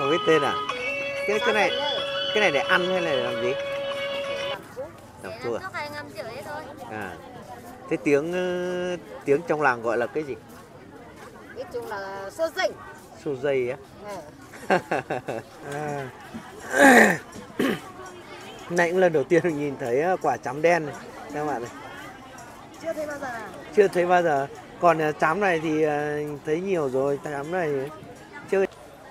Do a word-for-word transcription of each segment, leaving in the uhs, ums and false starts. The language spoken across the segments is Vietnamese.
biết tên à? Cái cái này cái này để ăn hay là để làm gì? Làm thuốc à? Hay ngâm rượu đấy thôi. À. Thế tiếng tiếng trong làng gọi là cái gì? Nói chung là sô dây. Sô dây á? À. Này cũng lần đầu tiên nhìn thấy quả chám đen này các bạn này. Chưa thấy bao giờ. Chưa thấy bao giờ. Còn chám này thì thấy nhiều rồi, chám này chưa.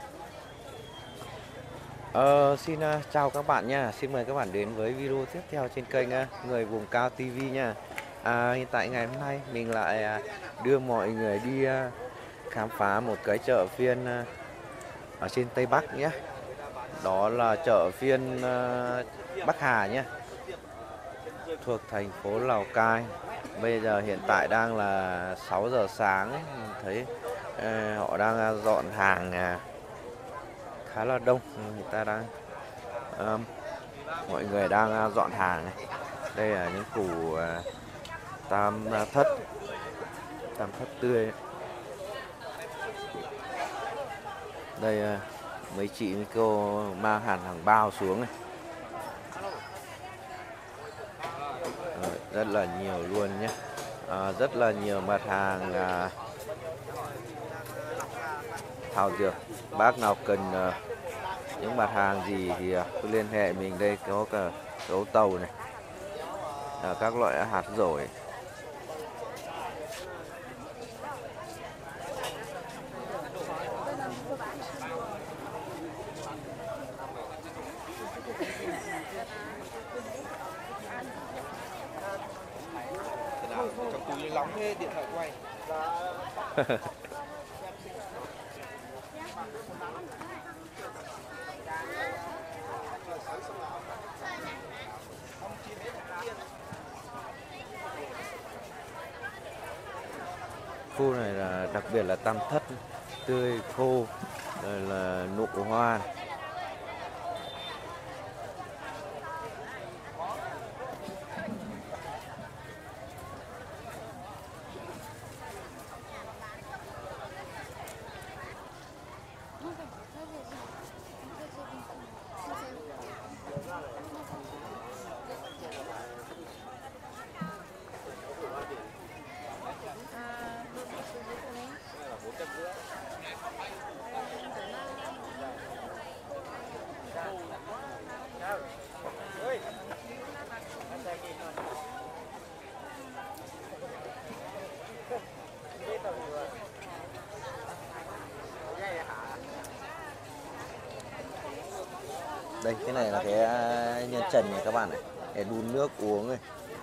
Ờ, xin uh, chào các bạn nha. Xin mời các bạn đến với video tiếp theo trên kênh uh, Người Vùng Cao ti vi nha. À, hiện tại ngày hôm nay mình lại uh, đưa mọi người đi uh, khám phá một cái chợ phiên uh, ở trên Tây Bắc nhé. Đó là chợ phiên uh, Bắc Hà nhé, thuộc thành phố Lào Cai. Bây giờ hiện tại đang là sáu giờ sáng ấy. Mình thấy uh, họ đang dọn hàng uh, khá là đông. Người ta đang uh, mọi người đang uh, dọn hàng này. Đây là những củ uh, tam thất tam thất tươi ấy. Đây uh, mấy chị mấy cô mang hẳn hàng bao xuống này. Rồi, rất là nhiều luôn nhé. À, rất là nhiều mặt hàng à, thảo dược. Bác nào cần à, những mặt hàng gì thì à, cứ liên hệ mình. Đây có cả gấu tàu này, à, các loại hạt dổi. Trong túi nóng thế, điện thoại quay. Khu này là đặc biệt là tam thất tươi khô, rồi là nụ hoa. Đây, cái này là cái nhân trần này các bạn này, để đun nước uống này.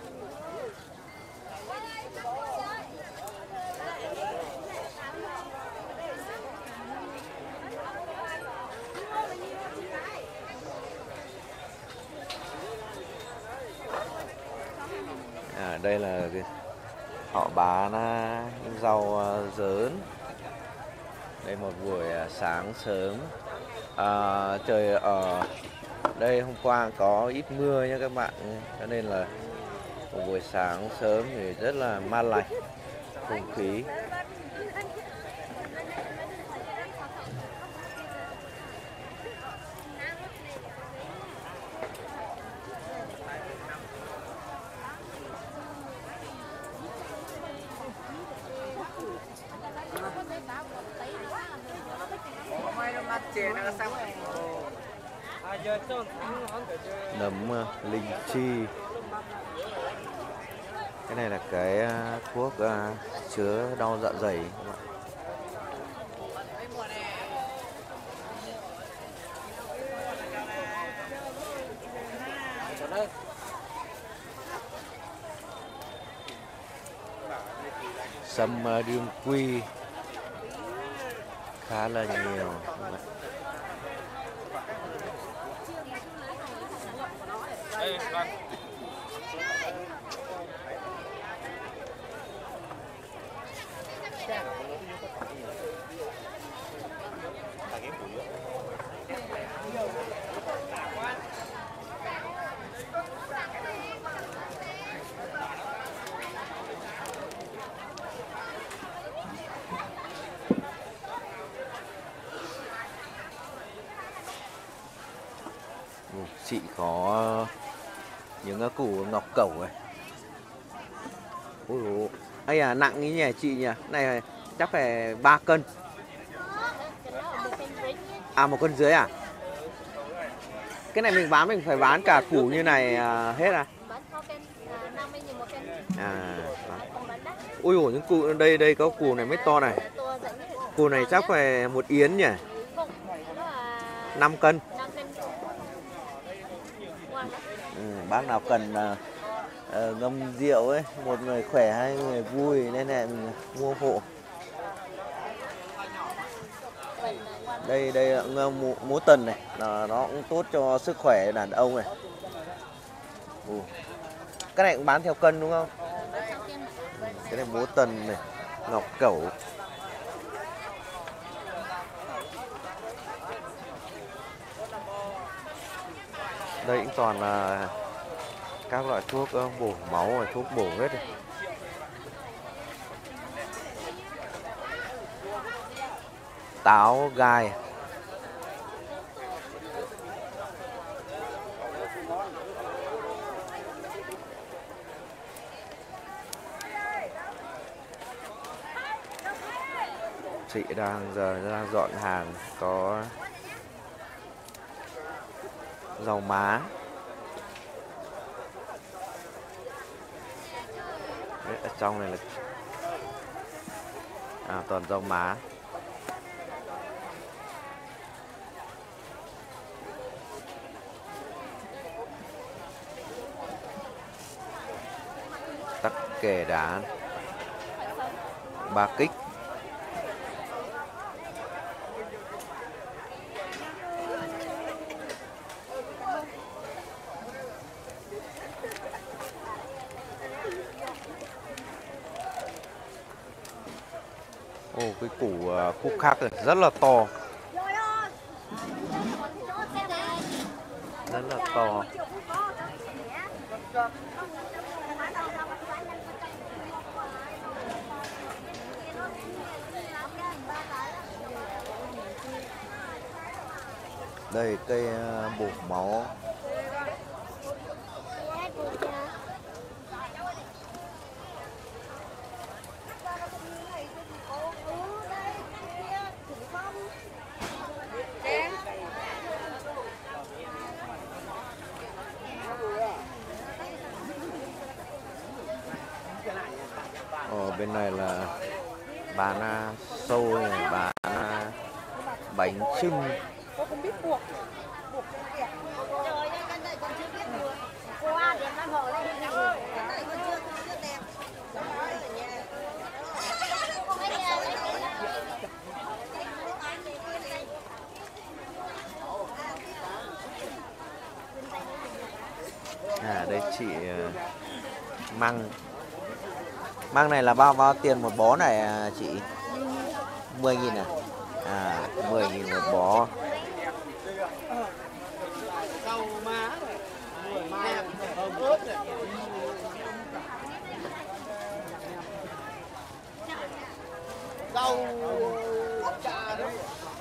À, đây là cái, họ bán rau dớn. Đây một buổi sáng sớm. À, trời ở đây hôm qua có ít mưa nha các bạn, cho nên là một buổi sáng sớm thì rất là mát lành, không khí. Nấm uh, linh chi. Cái này là cái uh, thuốc uh, chứa đau dạ dày các bạn. Sâm uh, đương quy khá là nhiều. chị có những cái củ ngọc cẩu này. Ôi dồi, ấy à, nặng ý nhỉ chị nhỉ? Này chắc phải ba cân. À, một cân dưới à? Cái này mình bán mình phải bán cả củ như này à, hết à? À, ui dồi, những củ đây đây có củ này mới to này. Củ này chắc phải một yến nhỉ? năm cân. Ừ, bác nào cần uh, uh, ngâm rượu ấy, một người khỏe hai người vui nên là mình mua hộ. Đây đây là ngâm múa tần này, là nó cũng tốt cho sức khỏe đàn ông này. Ừ. Cái này cũng bán theo cân đúng không? Cái này múa tần này, ngọc cẩu. Đây cũng toàn là các loại thuốc bổ máu và thuốc bổ hết rồi. Táo gai. Chị đang giờ đang dọn hàng, có rau má. Đấy, ở trong này là à, toàn rau má. Tắc kè đá, ba kích. Ồ, cái củ uh, khúc khắc này rất là to. Rất là to. Đây cây uh, bổ máu. Ở bên này là bán uh, xôi này, bán uh, bánh chưng. À, đây chị uh, măng. Măng này là bao bao tiền một bó này à, chị? mười nghìn à? À, mười nghìn một bó. Rau trà đấy.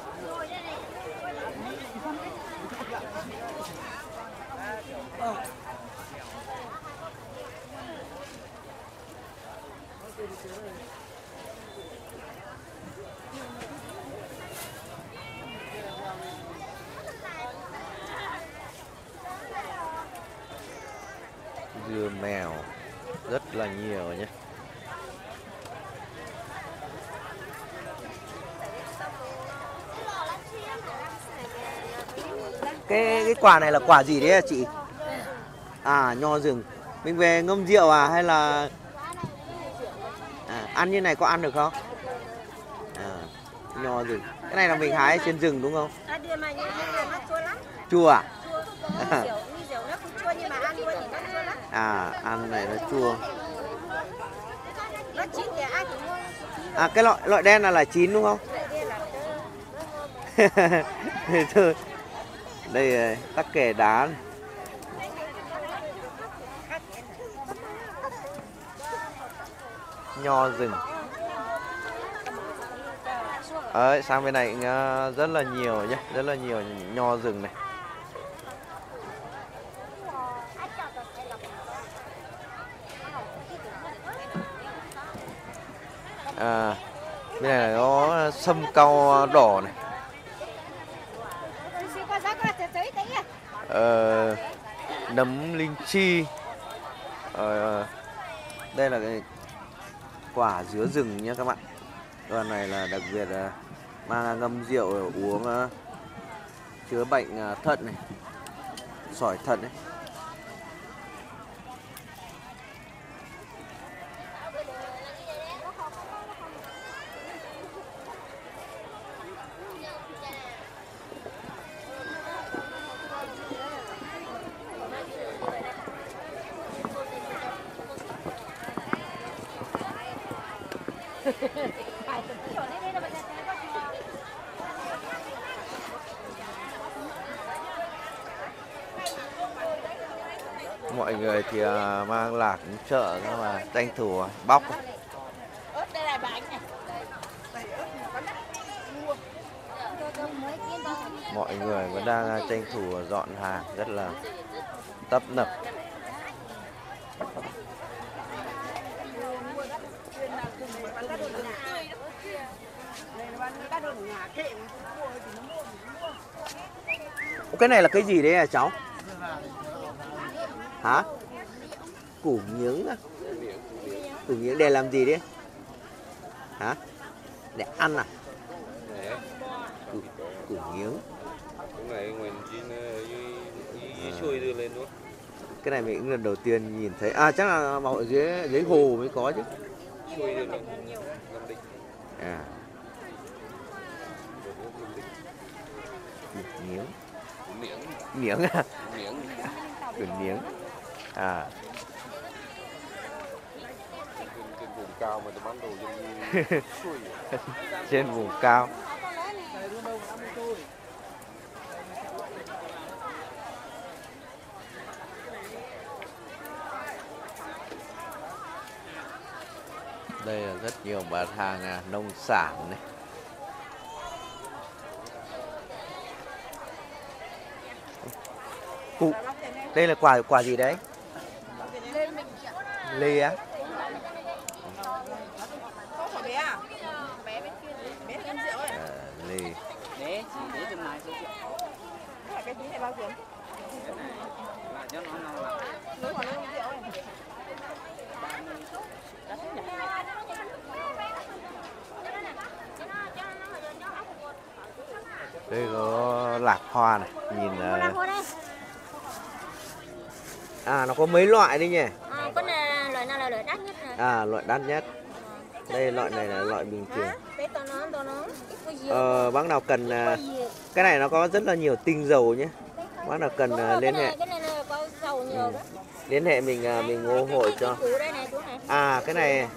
Dưa mèo rất là nhiều nhé. Cái cái quả này là quả gì đấy à chị? À, nho rừng. Mình về ngâm rượu à hay là à, ăn như này có ăn được không? À, nho rừng. Cái này là mình hái trên rừng đúng không? Chua à? À, ăn này nó chua. À, cái loại loại đen là là chín đúng không? Đây tắc kè đá này. Nho rừng. Đấy, sang bên này rất là nhiều nhé, rất là nhiều nho rừng này. À, bên này là có sâm cau đỏ này. Ờ, nấm linh chi. Ờ, đây là cái quả dứa rừng nha các bạn. Đoạn này là đặc biệt là mang ngâm rượu uống, uh, chữa bệnh uh, thận này, sỏi thận này. Mọi người thì uh, mang lạc đến chợ nhưng mà tranh thủ bóc. Mọi người vẫn đang tranh thủ dọn hàng rất là tấp nập. Cái này là cái gì đấy à cháu? Hả? Củ miếng à? Củ miếng để làm gì đấy? Hả? Để ăn à? Củ, củ miếng. Cái này mình cũng lần đầu tiên nhìn thấy. À chắc là màu ở dưới dưới hồ mới có chứ. À. Củ miếng. Miếng à? Củ miếng. À. Trên vùng cao mà bán đồ trên Trên vùng cao. Đây là rất nhiều mặt hàng à, nông sản này. Cụ, đây là quả quả gì đấy? Lê á? À, lê. Để chị để trong này thôi chị. Cái tí này bao tiền? Cái này là cho nó nó Nối vào lên rượu này. Đây có lạc hoa này, nhìn uh... À nó có mấy loại đấy nhỉ? À, con này loại nào là loại đắt nhất này? À loại đắt nhất. Đây loại này là loại bình thường. Đấy to nó, to nó. Ờ, bác nào cần uh, cái này nó có rất là nhiều tinh dầu nhé. Bác nào cần uh, liên hệ. Cái này có dầu nhiều đó. Liên hệ mình uh, mình ủng hộ cho. À cái này.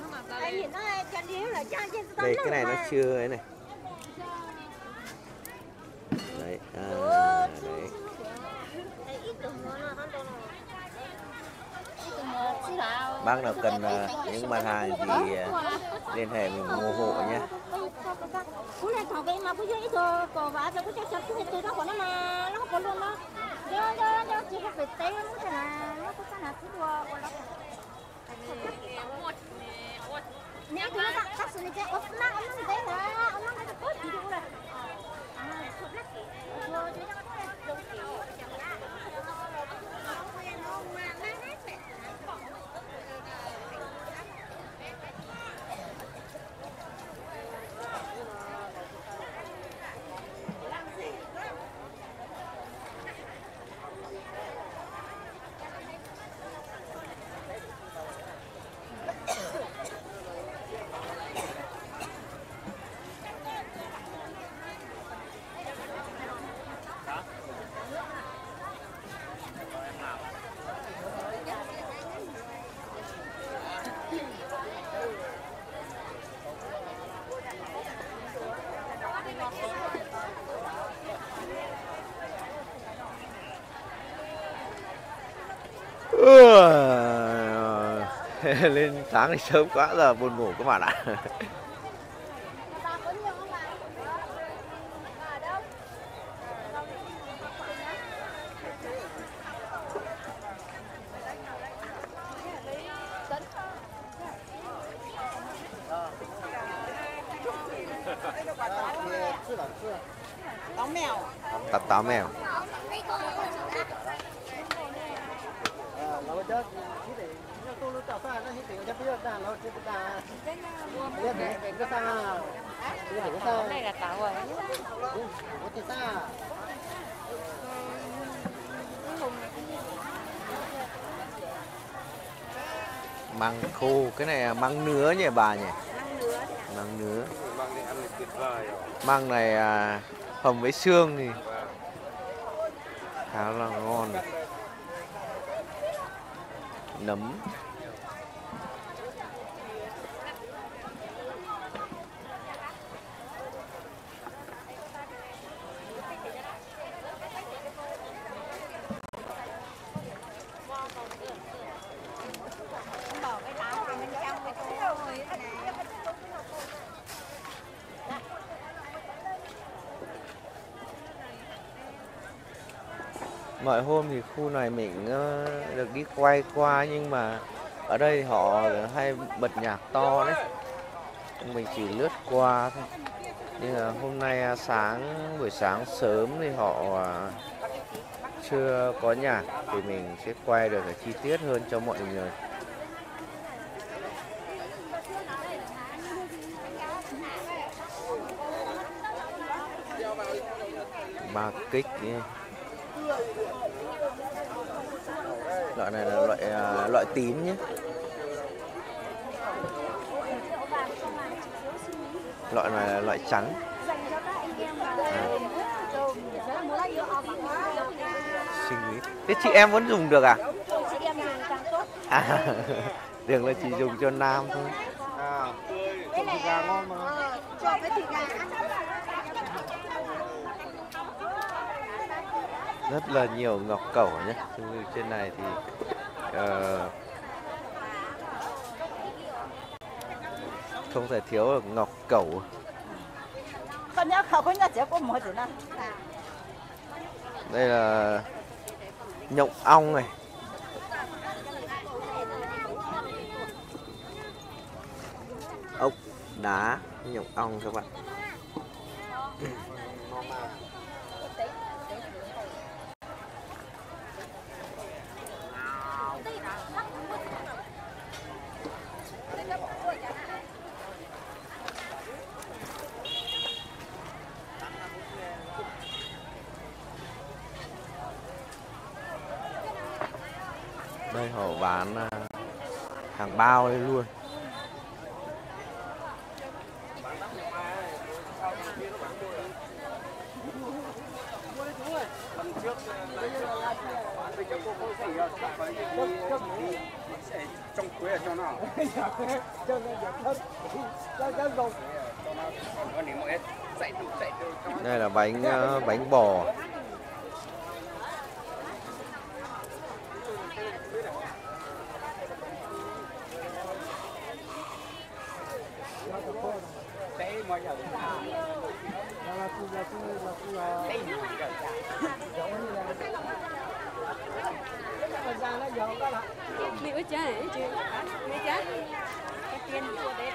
Đây cái này nó chưa ấy này. Đấy, à, đấy. Bác nào cần uh, những mặt hàng gì uh, liên hệ mình ủng hộ nhé. Lên sáng thì sớm quá giờ buồn ngủ các bạn ạ. Táo táo mèo. Cái này là táo rồi. Măng khô, cái này là măng nứa nhỉ bà nhỉ? Măng nứa. Mang đi ăn thì tuyệt vời rồi. Măng này à, hầm với xương thì khá là ngon. Nấm. Bỏ cái táo vào bên trong cái thôi. Mọi hôm thì khu này mình ờ, được đi quay qua nhưng mà ở đây họ hay bật nhạc to đấy. Mình chỉ lướt qua thôi. Nhưng mà hôm nay à, sáng buổi sáng sớm thì họ à, chưa có nhạc thì mình sẽ quay được cái chi tiết hơn cho mọi người. Ba kích ý. Loại này là loại à, loại tím nhé. Loại này là loại trắng. À. Xinh lý. Thế chị em vẫn dùng được à? Chị em dùng càng tốt. À, tưởng là chỉ dùng cho nam thôi. À, Cái này gà ngon mà. cho với thịt gà ăn. Rất là nhiều ngọc cẩu nhé. Trên này thì uh, không thể thiếu được ngọc cẩu. Con nhớ khẩu con nhớ chỉ có một chữ này. Đây là nhộng ong này. Ốc đá nhộng ong các bạn. Đây họ bán à, hàng bao đây luôn. Trong quế ở cho nào? Đây là bánh uh, bánh bò. Đi với cha ấy chứ. Mấy cha. Cái tiền của đấy.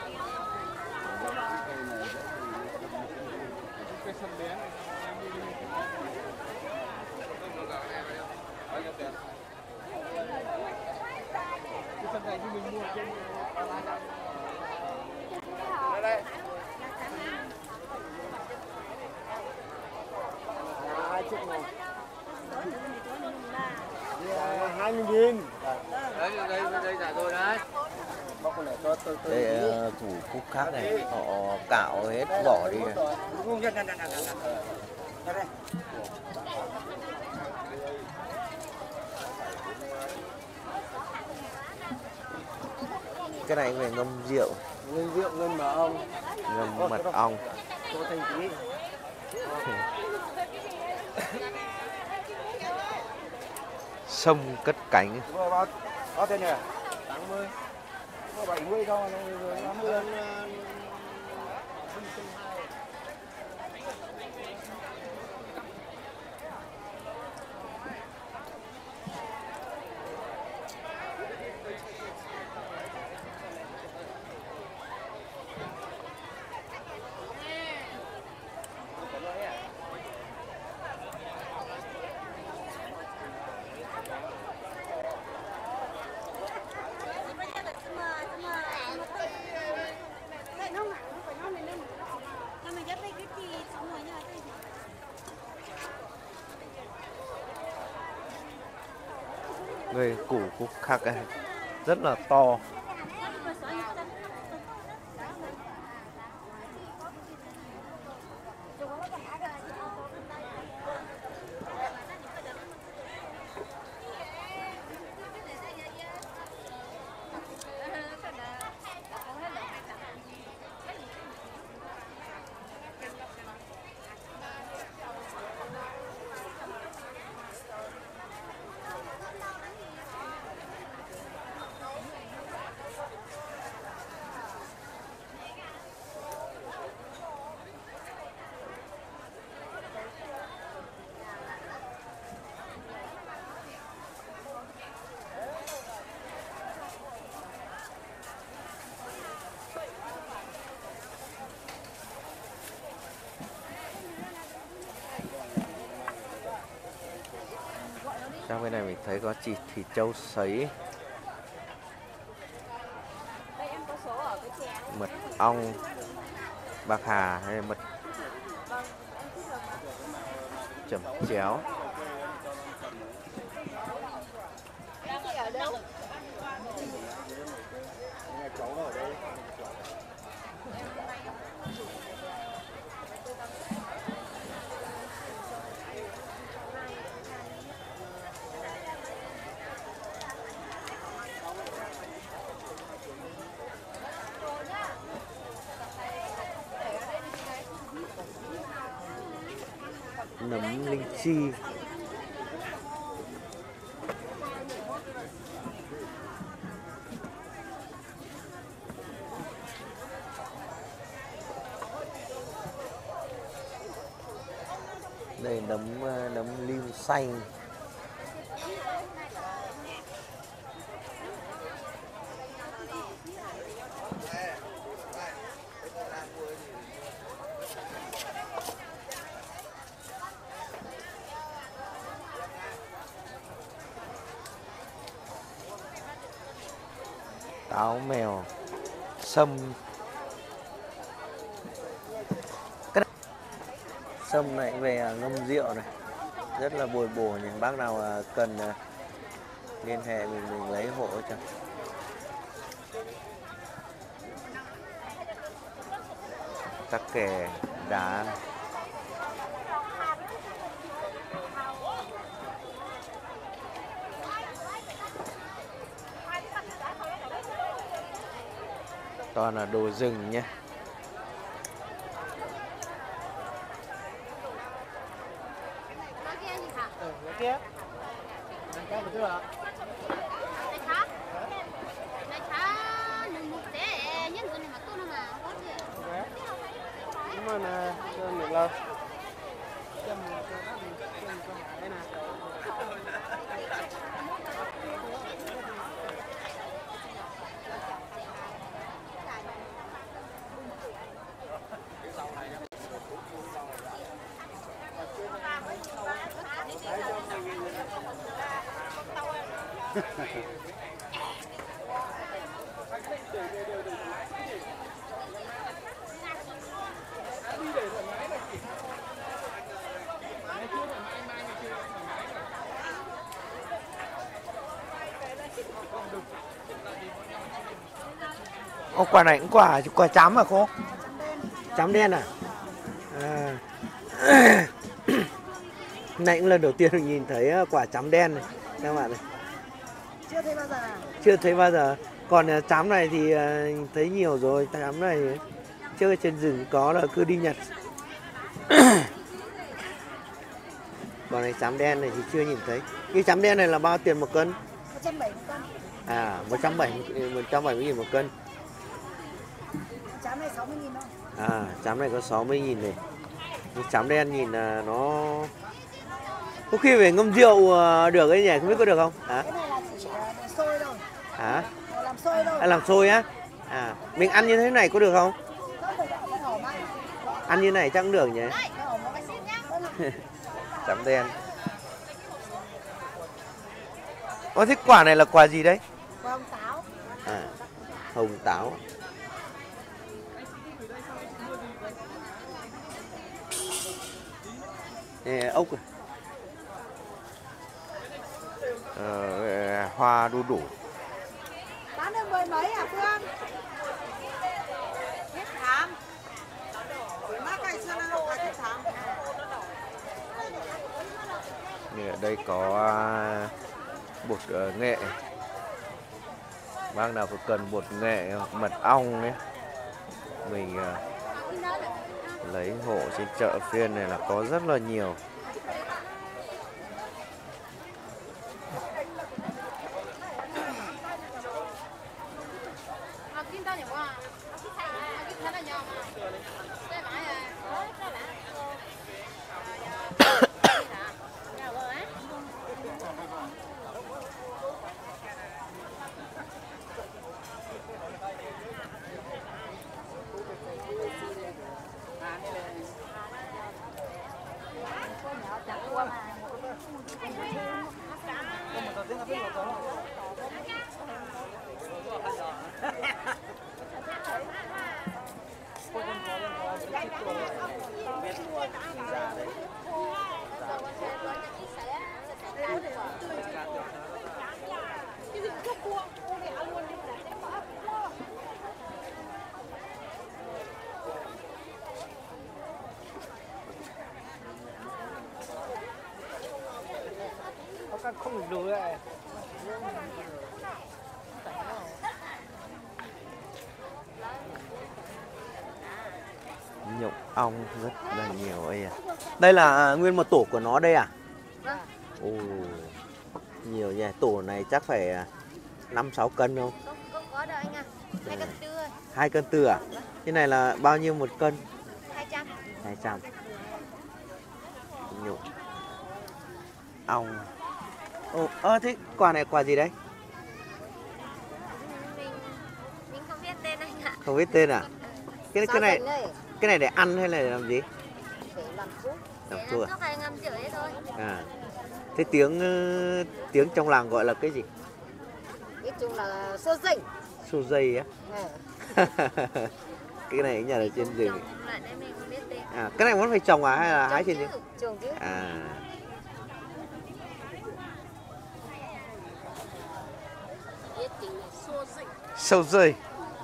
hai mươi nghìn. Đấy, đây, đây trả rồi đấy. Đây uh, củ cúc khác này, họ cạo hết vỏ đi này. Cái này về ngâm rượu. Ngâm rượu, ngâm mật ong. Ngâm mật ong. Cho thanh tí. Sông cất cánh. Bao, bao tiền nhỉ? tám mươi. Có bảy mươi thôi, năm mươi. về củ củ khắc này rất là to. Sang bên này mình thấy có chỉ thịt trâu sấy, mật ong, bạc hà hay mật chẩm chéo. Nấm linh chi, đây nấm nấm lim xanh, táo mèo, sâm. Cái sâm này về ngâm rượu này, rất là bồi bổ. Những bác nào cần liên hệ mình mình lấy hộ cho. Tắc kè đá này. Toàn là đồ rừng nhé. Ô, quả này cũng quả quả chám à cô? Chám đen à? À. Này cũng lần đầu tiên được nhìn thấy quả chám đen này các bạn này. Chưa thấy bao giờ à? Chưa thấy bao giờ. Còn chám này thì thấy nhiều rồi. Chám này trước ở trên rừng có là cứ đi nhặt. Còn này chám đen này thì chưa nhìn thấy. Cái chám đen này là bao tiền một cân? một trăm bảy mươi cân. À, một trăm bảy mươi nghìn một cân. Chám này sáu mươi nghìn thôi. À, chám này có sáu mươi nghìn này. Nhưng chám đen nhìn là nó có khi phải ngâm rượu được ấy nhỉ, không biết có được không? Hả? Cái này là chỉ để sôi thôi. Hả? Làm sôi thôi. À, làm sôi á? À, mình ăn như thế này có được không? Ăn như này chắc cũng được nhỉ? Chám đen. Ô, thế quả này là quả gì đấy? Quả hồng táo. À, hồng táo. Nè, ốc à. Ờ, à, hoa đu đủ. Bán được mười mấy à Phương? Thiết thám. Má cây xưa nó không phải thiết thám. Thì ở đây có à, bột uh, nghệ. Bác nào có cần bột nghệ, mật ong đấy, mình uh, lấy hộ trên chợ phiên này là có rất là nhiều. Không được đủ đấy. Nhộng ong rất là nhiều ấy à. Đây là nguyên một tổ của nó đây à? Ồ, nhiều nha. Tổ này chắc phải năm sáu cân không? Không, không có đâu anh ạ. Hai cân tư. Hai cân tư à? Cái này là bao nhiêu một cân? Hai trăm. Hai trăm. Nhộng ong. Ồ, ơ thế quả này quả gì đấy? Mình mình không biết tên anh ạ. Không biết tên à? Cái cái này Đây. cái này để ăn hay là để làm gì? Để làm súp. Làm Để chua ăn nước hay ngâm rượu đấy thôi. à? Thế tiếng ờ, tiếng trong làng gọi là cái gì? Nói chung là sơ dinh. Su dây á. Ừ. Cái này ở nhà ở trên rừng. Trồng lại đấy mình không biết tên. À, cái này vẫn phải trồng à hay là hái trên rừng? Trồng chứ. À. Biết tính là sơ dinh. Sâu rơi.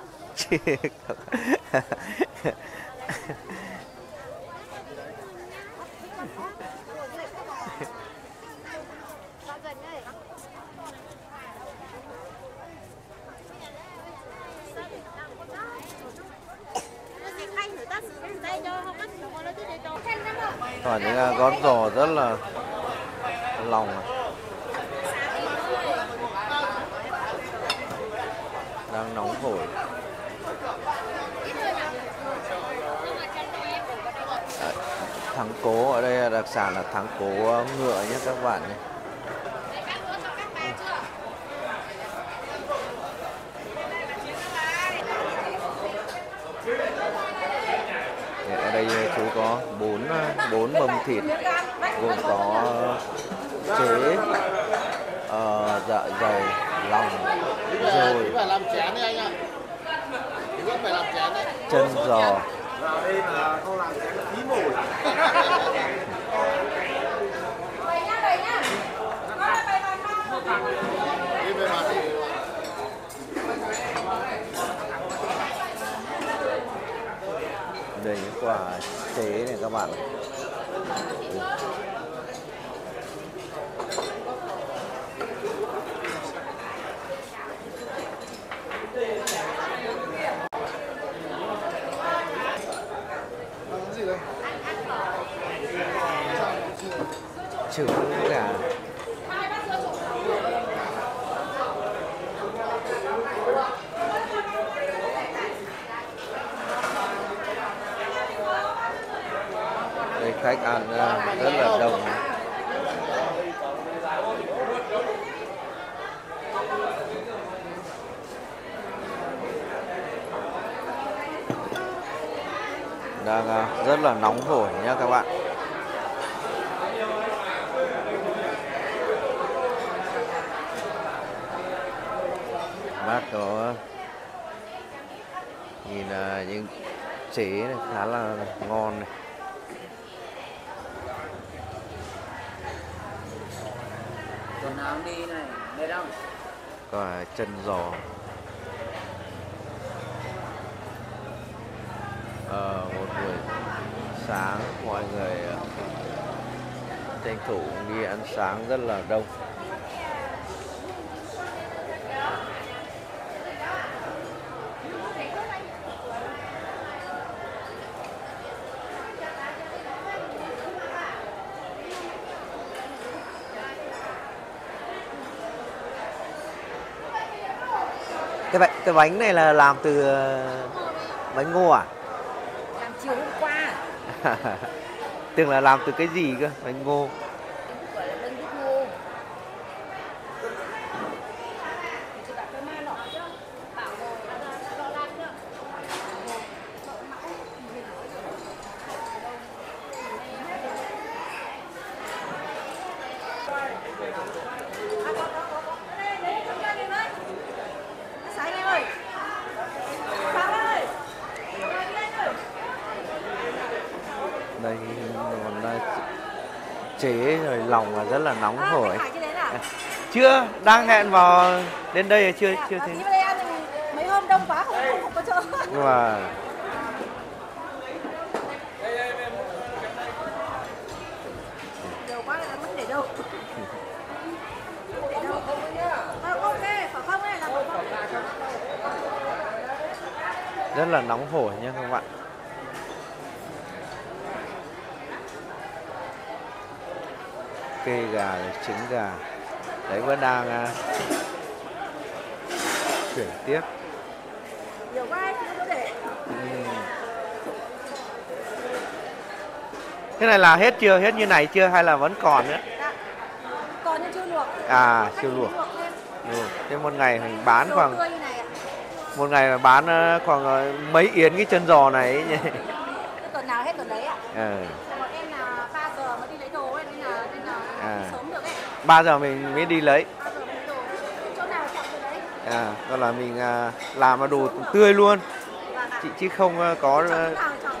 Còn những uh, gót giò rất là lòng à. Đang nóng hổi. À, thắng cố ở đây là đặc sản là thắng cố ngựa nhé các bạn nhé. Ở đây chú có bốn bốn mâm thịt gồm có chế, uh, dạ dày, lòng, rồi Phải làm chén đấy anh ạ. Biết phải làm chén đấy. chân giò. Vào đây là không làm chén là tí mồi. Đi về mặt đi. Đây những quả chế này các bạn. Trứng gà. Đây khách ăn uh, rất là đông. Đang uh, rất là nóng hổi nhá các bạn. Bát có nhìn uh, những chế này khá là ngon này. Quần áo đi này, Có chân giò. Ờ, một buổi sáng mọi người tranh thủ đi ăn sáng rất là đông. Cái bánh, cái bánh này là làm từ bánh ngô à? Làm chiều hôm qua. Tưởng là làm từ cái gì cơ, bánh ngô. Gọi là bánh bít ngô. Chị bảo cái ma nọ chứ. Bảo rồi, lo lan chứ. Sáng em ơi. Sáng ơi. Đây còn đây, chế rồi lòng là rất là nóng À, hổi. Hải chưa đến à? Chưa, đang hẹn vào đến đây là chưa chưa À, thấy. tí vào đây ăn thì mấy hôm đông quá không, không, không có chỗ. Nhưng mà Nhiều quá là mất để đâu. Để đâu? À, ok, phải không ấy là phải không? rất là nóng hổi nha các bạn. Kê gà rồi trứng gà. Đấy vẫn đang uh, chuyển tiếp. Nhiều quá ấy, không có để. Ừm. Thế này là hết chưa? Hết như này chưa hay là vẫn còn nữa? Dạ. Còn nhưng chưa luộc. À, Khách chưa thì luộc. thêm. Ừ. Thế một ngày mình bán Đồ khoảng tươi như này ạ. một ngày mà bán uh, khoảng uh, mấy yến cái chân giò này ấy nhỉ? Thế tuần nào hết tuần đấy ạ. Ừ. Bọn em là ba giờ mới đi lấy đồ ấy, nên là nên là À. đi sớm được ấy. ba giờ mình mới đi lấy. ba giờ mới lấy đồ. Chỗ nào chọn chỗ đấy. À, đó là mình uh, làm mà đồ tươi luôn. Vâng ạ. Chị chứ không uh, có Chọn uh, chỗ nào thì chọn.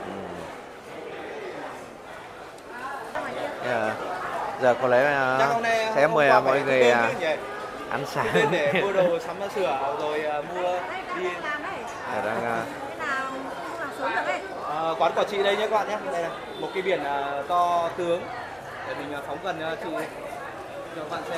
ừ. Yeah. Giờ có lẽ Chắc uh, hôm nay sẽ hôm mời qua uh, mọi phải người đến uh, chứ nhỉ? ăn sáng. Đến để mua đồ sắm sửa rồi uh, mua Đây, đi. đang làm đấy. Giờ đang uh, Thế nào không làm sớm được ấy. Ờ, quán của chị đây nhé các bạn nhé. Đây là một cái biển uh, to tướng để mình uh, phóng gần uh, chị cho các bạn xem.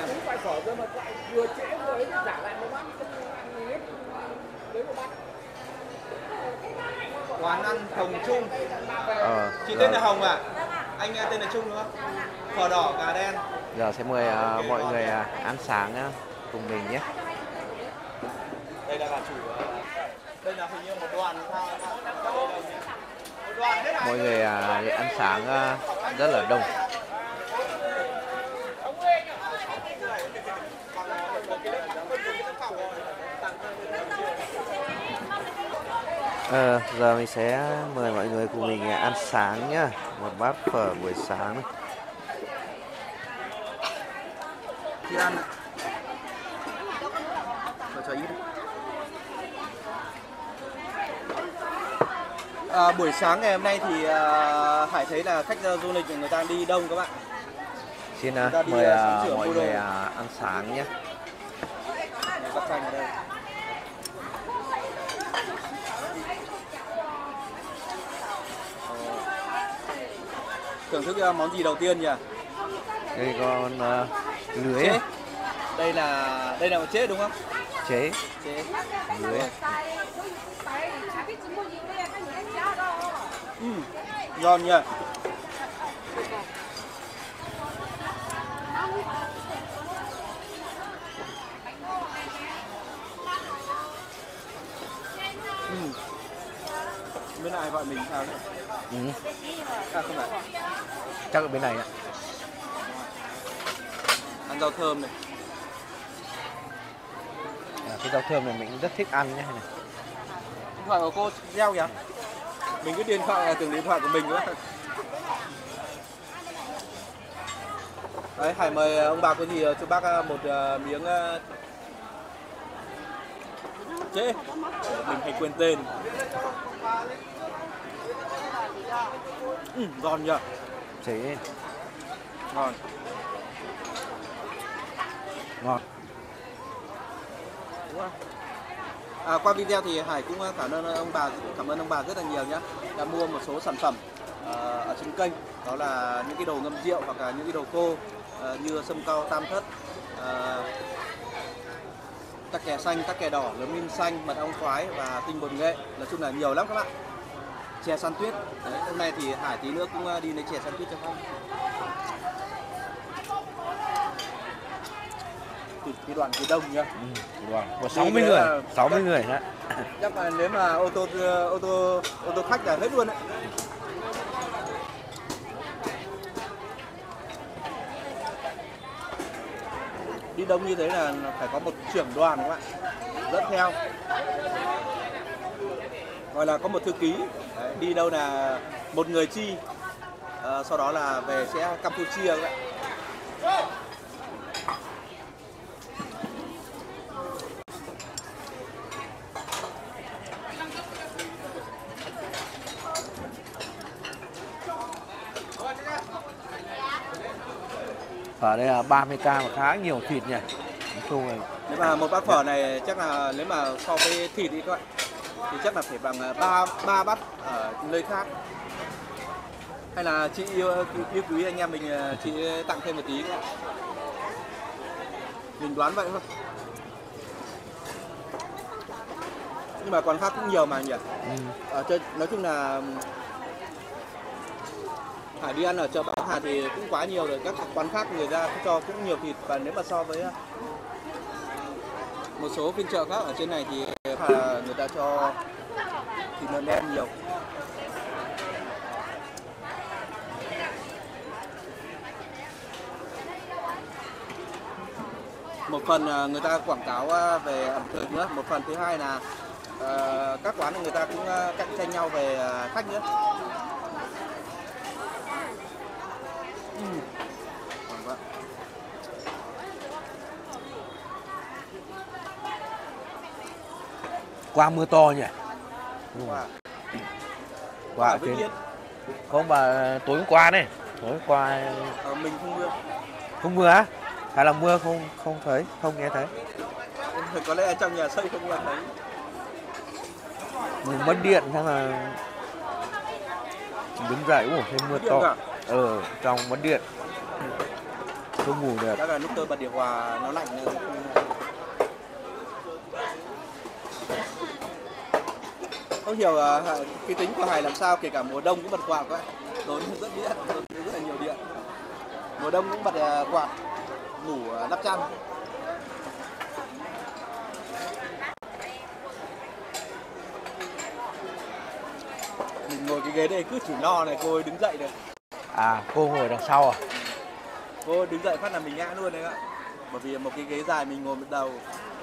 Quán ăn Hồng Trung. ờ, Chị giờ, tên là Hồng à? Vâng ạ. Anh uh, tên là Trung đúng không? Phở đỏ gà đen. giờ sẽ mời uh, mọi người uh, ăn sáng uh, cùng mình nhé. Đây là bà chủ. Uh, đây là hình như một đoàn sao? Đây là một đoàn hết Mọi người uh, đi ăn sáng uh, rất là đông. Ờ, giờ mình sẽ mời mọi người cùng mình ăn sáng nhá. Một bát phở buổi sáng này. Chị ăn. Cho cho ít. À, buổi sáng ngày hôm nay thì à, Hải thấy là khách du lịch người ta đi đông các bạn. Xin Chúng uh, ta đi, mời uh, sắm uh, sửa mọi mua đồ. người uh, ăn sáng nhé. Bắp canh ở đây. Thưởng thức uh, món gì đầu tiên nhỉ? Đây con uh, lưới Chế. à? Đây là đây là một chế đúng không? Chế Chế. lưới. Ừ. Ngon nhỉ. Ừ. Bên này gọi mình sao nữa? Ừ. À không phải. Chắc ở bên này ạ. Ăn rau thơm này. À, cái rau thơm này mình cũng rất thích ăn nhé. Này. Điện thoại của cô reo kìa. Mình cứ điện thoại là tưởng điện thoại của mình nữa. Đấy, Hải mời ông bà cô dì cho bác một uh, miếng uh... chế. Mình hay quên tên. Ừ, ngon nhỉ. Chế Ngon. ngon. Đúng không? À, qua video thì Hải cũng cảm ơn ông bà cảm ơn ông bà rất là nhiều nhé, đã mua một số sản phẩm uh, ở trên kênh, đó là những cái đồ ngâm rượu hoặc là những cái đồ khô uh, như sâm cau, tam thất, uh, tắc kè xanh, tắc kè đỏ, lúa min xanh, mật ong khoái và tinh bột nghệ. Nói chung là nhiều lắm các bạn. Chè săn tuyết. Đấy, hôm nay thì Hải tí nữa cũng đi lấy chè săn tuyết cho các bạn. Cái đoàn phía đông nhá. Ừ, đoàn có sáu mươi người, là... sáu mươi người đó. Chắc là nếu mà ô tô ô tô ô tô khách là hết luôn đấy. Đi đông như thế là phải có một trưởng đoàn các bạn dẫn theo, gọi là có một thư ký. Đấy, đi đâu là một người chi, à, sau đó là về sẽ Campuchia các bạn. Ở đây là ba mươi k mà khá nhiều thịt nhỉ. Nói chung là Nếu mà một bát phở này chắc là nếu mà so với thịt đi các bạn thì chắc là phải bằng ba ba bát ở nơi khác. Hay là chị yêu, yêu quý anh em mình, chị tặng thêm một tí các bạn. Mình đoán vậy thôi. Nhưng mà quán khác cũng nhiều mà nhỉ. ừ. Ở chơi nói chung là Hải đi ăn ở chợ Bắc Hà thì cũng quá nhiều rồi, các quán khác người ta cũng cho cũng nhiều thịt, và nếu mà so với một số phiên chợ khác ở trên này thì là người ta cho thịt lợn đen nhiều. Một phần người ta quảng cáo về ẩm thực nữa, một phần thứ hai là uh, các quán người ta cũng cạnh tranh nhau về khách nữa. Uhm. Qua mưa to nhỉ. Wow. Qua trên không, bà tối hôm qua này, tối hôm qua ờ, mình không mưa. Không mưa á? Hay là mưa không không thấy, không nghe thấy? Có lẽ trong nhà xây không nghe thấy. Mình mất điện hay là đứng dậy ủa thêm mưa to. Ờ, trong mất điện. Không ngủ được. Chắc là lúc tôi bật điều hòa nó lạnh nữa. Không hiểu cái tính của Hải làm sao kể cả mùa đông cũng bật quạt các bạn. Tốn rất điện, tốn rất là nhiều điện. Mùa đông cũng bật quạt, ngủ đắp chăn. Mình ngồi cái ghế đây cứ chỉ no này, cô ấy đứng dậy được. À, cô ngồi đằng sau à? Cô ấy đứng dậy phát là mình ngã luôn đấy ạ. Bởi vì một cái ghế dài mình ngồi một đầu.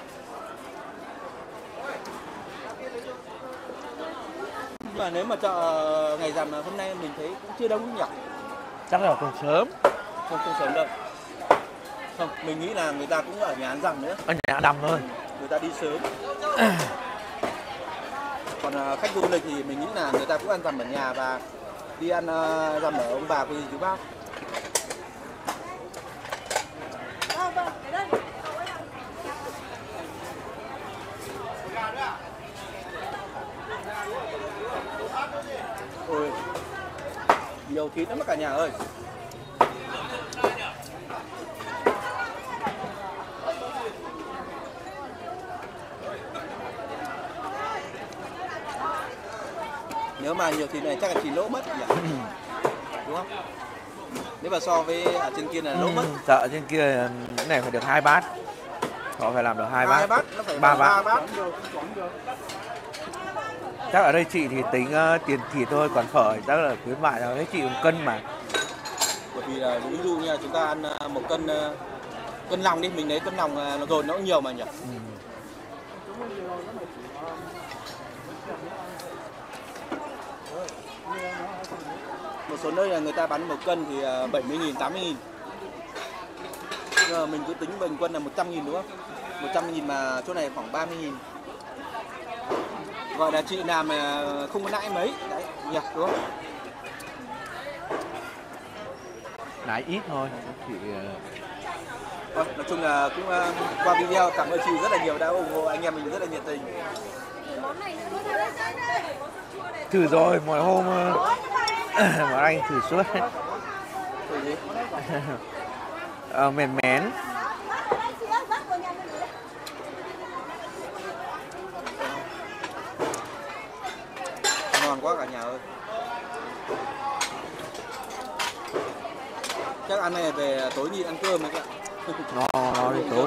Nhưng mà nếu mà chợ ngày rằm hôm nay mình thấy cũng chưa đông nhỉ? Chắc là còn sớm. Không, không sớm đâu. Không, mình nghĩ là người ta cũng ở nhà ăn rằm nữa. Ở nhà đầm thôi. Người ta đi sớm. Còn khách du lịch thì mình nghĩ là người ta cũng ăn rằm ở nhà và đi ăn uh, rằm ở ông bà của chú bác. Ôi, nhiều thịt lắm cả nhà ơi. Nếu mà nhiều thịt này chắc là chỉ lỗ mất nhỉ? Đúng không? Nếu mà so với ở trên kia là lỗ mất. Chợ trên kia cái này phải được hai bát. Họ phải làm được hai bát. Hai bát, nó phải ba ba bát. bát. Chắc ở đây chị thì tính uh, tiền thịt thôi, còn phở chắc là khuyến mại là đấy chị một cân mà. Bởi vì là ví dụ như chúng ta ăn một cân cân lòng đi, mình lấy cân lòng nó rồi nó cũng nhiều mà nhỉ. Ừ. Một số nơi là người ta bán một cân thì bảy mươi nghìn, tám mươi nghìn. Nhưng mà mình cứ tính bình quân là một trăm nghìn đúng không? một trăm nghìn mà chỗ này khoảng ba mươi nghìn. Gọi là chị làm không có lãi mấy, đấy, nhỉ, đúng không? Lãi ít thôi. Chị Vâng, nói chung là cũng uh, qua video cảm ơn chị rất là nhiều đã ủng hộ anh em mình rất là nhiệt tình. Thử rồi, mọi hôm mà anh thử suốt. Thử gì? Ờ, mềm mén. Ngon quá cả nhà ơi. Chắc ăn này về tối đi ăn cơm này các bạn. Nó nó đi tối.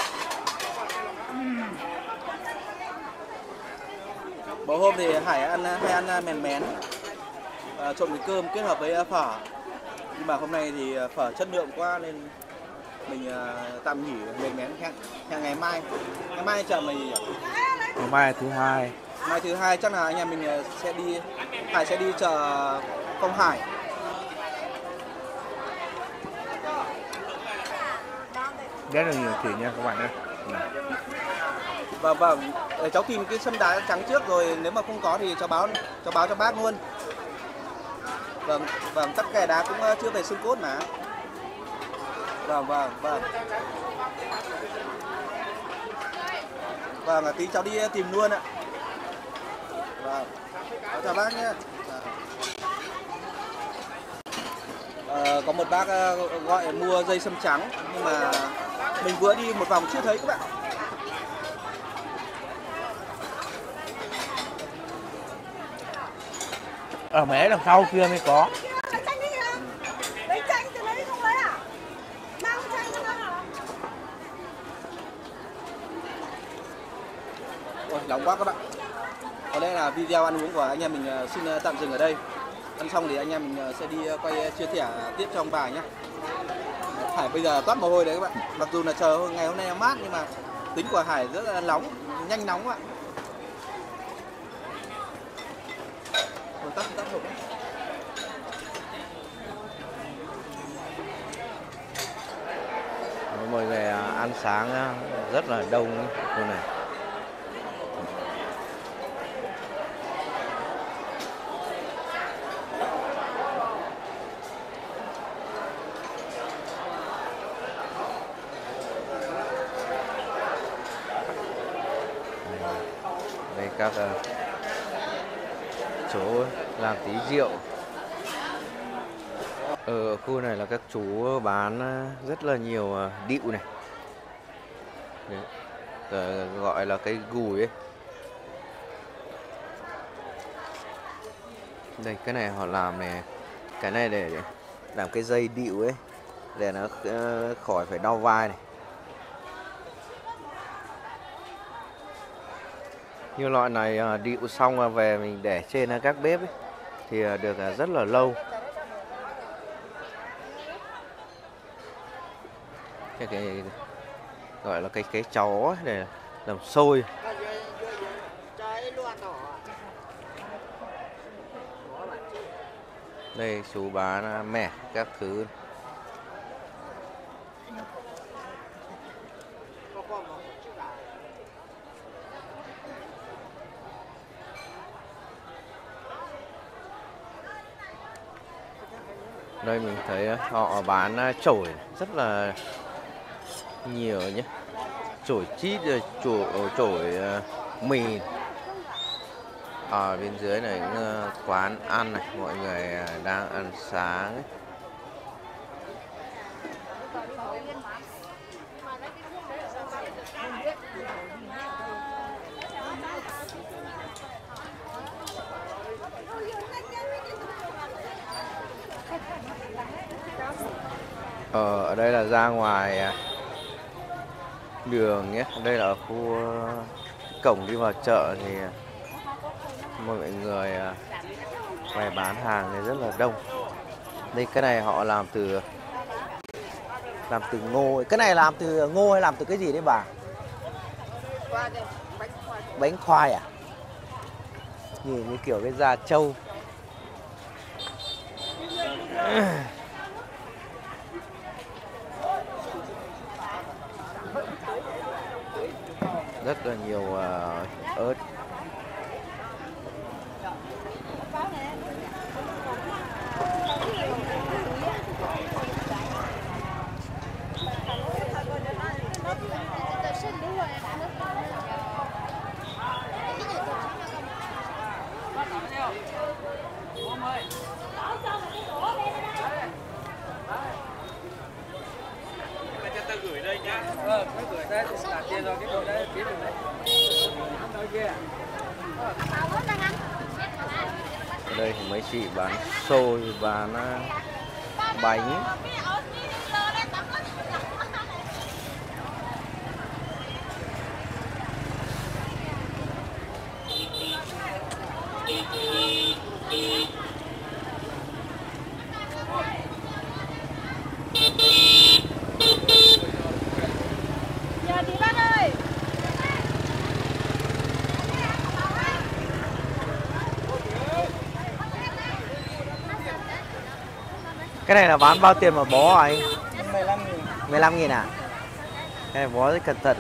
Có hôm thì Hải ăn hay ăn mèn mén à, trộn với cơm kết hợp với phở. Nhưng mà hôm nay thì phở chất lượng quá nên mình uh, tạm nghỉ mèn mén hẹn, hẹn ngày mai. Ngày mai chợ mày nhỉ? Ngày mai thứ hai. Mai thứ hai chắc là anh em mình sẽ đi, Hải sẽ đi chợ Phong Hải. Rất là nhiều thịt nha các bạn ơi. Và vâng, để cháu tìm cái sâm đá trắng trước rồi nếu mà không có thì cháu báo cháu báo cho bác luôn. Vâng, vâng, tất cả đá cũng chưa về xương cốt mà. Vâng, vâng, vâng. Vâng, tí cháu đi tìm luôn ạ. Vâng, chào bác nhé. À, có một bác gọi mua dây sâm trắng nhưng mà mình vừa đi một vòng chưa thấy các bạn. Ở mé đằng sau kia mới có. Ôi, nóng quá các bạn. Có lẽ là video ăn uống của anh em mình xin tạm dừng ở đây. Ăn xong thì anh em mình sẽ đi quay chia sẻ tiếp cho ông bà nhé. Hải bây giờ toát mồ hôi đấy các bạn. Mặc dù là trời ngày hôm nay mát nhưng mà tính của Hải rất là nóng, nhanh nóng các bạn. Tắt tắt hộp. Mọi người ăn sáng rất là đông luôn này. Đây các chỗ làm tí rượu. Ở khu này là các chú bán rất là nhiều điệu này. Đấy, gọi là cây gùi ấy. Đây cái này họ làm này, cái này để, để làm cái dây điệu ấy, để nó khỏi phải đau vai này. Như loại này điệu xong về mình để trên các bếp ấy, thì được rất là lâu. Cái, cái gọi là cái cái chó ấy để làm xôi. Đây chú bán mẻ các thứ. Đây mình thấy họ bán chổi rất là nhiều nhé. Chổi chít rồi chổi, chổi mì. Ở bên dưới này cũng quán ăn này, mọi người đang ăn sáng ấy. Ờ, ở đây là ra ngoài đường nhé. Đây là khu cổng đi vào chợ thì mọi người ngoài bán hàng này rất là đông. Đây cái này họ làm từ làm từ ngô. Cái này làm từ ngô hay làm từ cái gì đấy bà? Bánh khoai à? Nhìn như kiểu cái da trâu. Rất là nhiều uh, ớt. Ở đây thì mấy chị bán xôi, bán à, bánh. Giờ đi bác ơi. Cái này là bán bao tiền một bó à anh? mười lăm nghìn. mười lăm nghìn à? Cái này bó rất cẩn thận.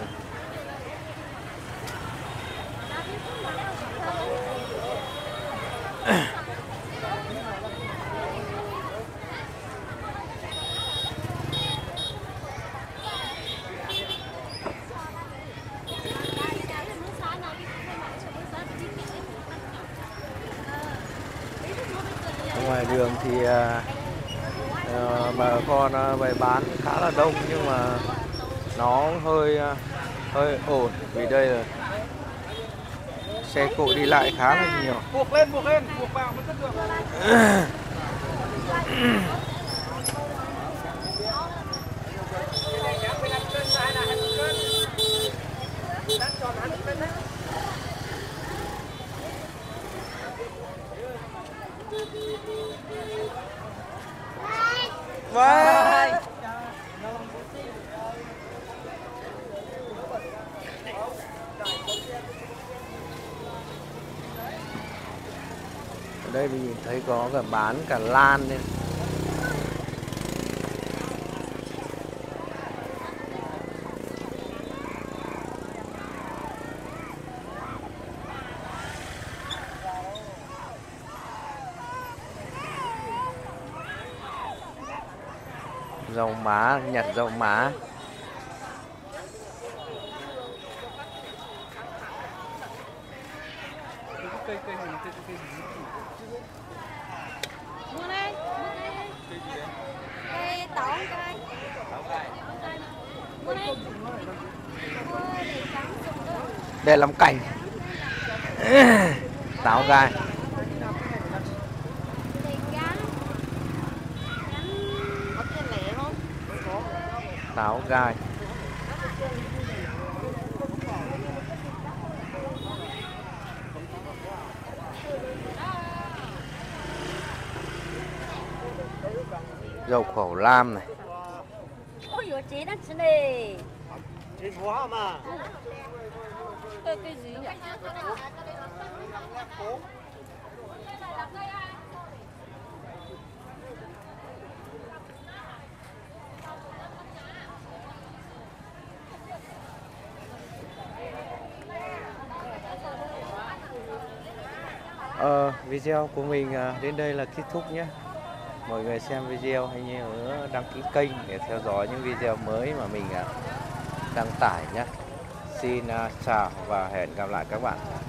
Ngoài đường thì à, à, bà con à, bày bán khá là đông, nhưng mà nó hơi à, hơi ổn vì đây là xe cộ đi lại khá là nhiều. Buộc lên, buộc lên, buộc vào mới cất được. Vâng. Ở đây mình nhìn thấy có cả bán cả lan nên dầu má, nhặt dầu má. Mua đây, mua đây. Cây tỏi cây. Mua đây. Để làm cảnh. Táo gai. Táo gai. Dầu khẩu lam này. Ôi dồi chị đang xin đi. Chị hóa mà. Cái, cái gì vậy? Ờ, video của mình à, đến đây là kết thúc nhé. Mọi người xem video hãy nhớ đăng ký kênh để theo dõi những video mới mà mình à, đăng tải nhé. Xin à, chào và hẹn gặp lại các bạn.